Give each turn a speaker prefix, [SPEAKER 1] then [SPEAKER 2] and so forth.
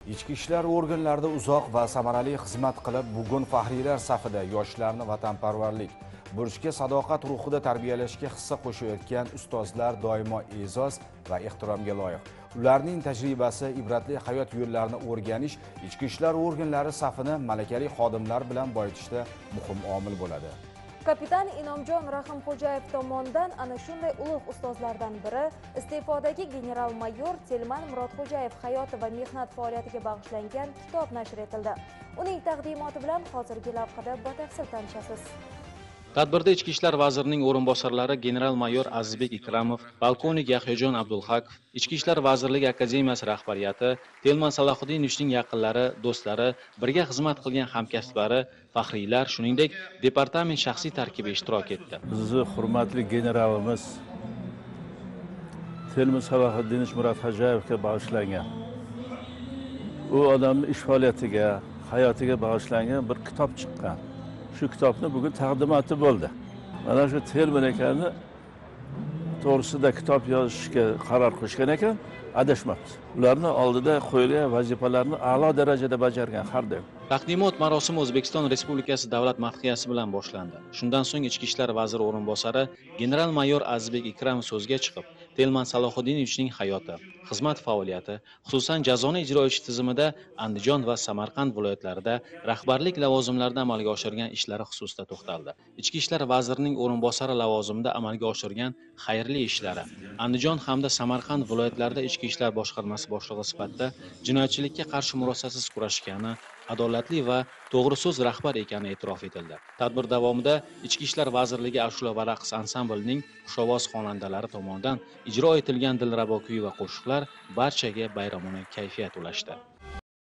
[SPEAKER 1] Ichki ishlar organlarida uzoq va samarali xizmat qilib, bugun faxriylar safida yoshlarni vatanparvarlik, burchga sadoqat ruhida tarbiyalashga hissa qo'shayotgan ustozlar doimo e'zoz va ehtiromga loyiq. Ularning tajribasi, ibratli hayot yo'llarini o'rganish ichki ishlar organlari safini malakali xodimlar bilan boyitishda muhim omil bo'ladi.
[SPEAKER 2] Kapitan Inomjon Rahimxo'jayev tomonidan ana shunday ulug' ustozlardan biri iste'fodagi general-mayor Telman Murodxo'jayev hayoti va mehnat faoliyatiga bag'ishlangan kitob nashr etildi. Uning taqdimoti bilan hozirgi lavhada batafsil tanishasiz.
[SPEAKER 3] Tadbirda Ichki ishlar vazirining o'rinbosarlari general-mayor Azizbek Ikramov, polkovnik Yahyojon Abdulhakov, Ichki ishlar vazirligi akademiyasi rahbariyati, Telman Salohuddinovning yaqinlari, do'stlari, birga xizmat qilgan hamkasblari, faxriylar, shuningdek, departament shaxsiy tarkibi ishtirok etdi.
[SPEAKER 4] Bizni hurmatli generalimiz Telman Salohuddinovich Murodxo'jayevga bag'ishlangan. U odamning ish faoliyatiga, hayotiga bag'ishlangan bir kitob chiqqan. Shu kitobni bugun taqdimoti bo'ldi. Mana shu Telman ekanni to'g'risida kitob yozishga qaror qilishgan ekan, adashmabdi. Ularni oldida qo'yilgan vazifalarni a'lo darajada bajargan har doim.
[SPEAKER 3] Taqdimot marosimi O'zbekiston Respublikasi davlat madhiyasi bilan boshlandi. Shundan so'ng Ichki ishlar vaziri o'rinbosari general-mayor Azizbek Ikramov so'zga chiqib, Telman Salohuddinovning hayoti, xizmat faoliyati, xususan jazoni ijro etish tizimida Andijon va Samarqand viloyatlarida rahbarlik lavozimlarida amalga oshirgan ishlari xususida to'xtaldi. Ichki ishlar vazirining o'rinbosari lavozimida amalga oshirgan xayrli ishlari, Andijon hamda Samarqand viloyatlarida ichki ishlar boshqarmasi boshlig'i sifatida jinoyatchilikka qarshi murosasiz kurashgani, adolatli va to'g'ri so'z rahbar ekani e'tirof etildi. Tadbir davomida Ichki ishlar vazirligi ashula va raqs ansamblining xushovoz xonandalari tomonidan ijro etilgan dilrabo kuy va qo'shiqlar barchaga bayramona kayfiyat ulashdi.